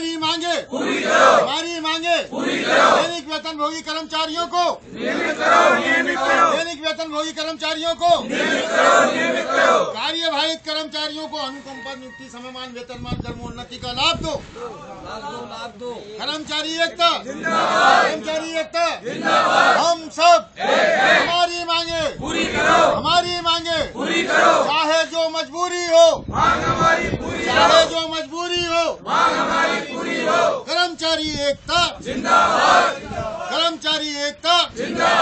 हमारी मांगे पूरी करो, हमारी मांगे पूरी करो। दैनिक वेतनभोगी कर्मचारियों को नियमित करो, नियमित करो। दैनिक वेतनभोगी कर्मचारियों को नियमित करो, नियमित करो। कार्यवाहित कर्मचारियों को अनुकंपा नियुक्ति समयमान वेतनमान कर्मोन्नति का लाभ दो, लाभ दो। कर्मचारी एकता जिंदाबाद, कर्मचारी एकता जिंदाबाद। हम सब हमारी मांगे पूरी करो, हमारी मांगे पूरी करो। चाहे जो मजबूरी हो मांग हमारी पूरी, चाहे जो मजबूरी हो मांग हमारी पूरी हो। कर्मचारी एकता जिंदाबाद, कर्मचारी एकता जिंदाबाद।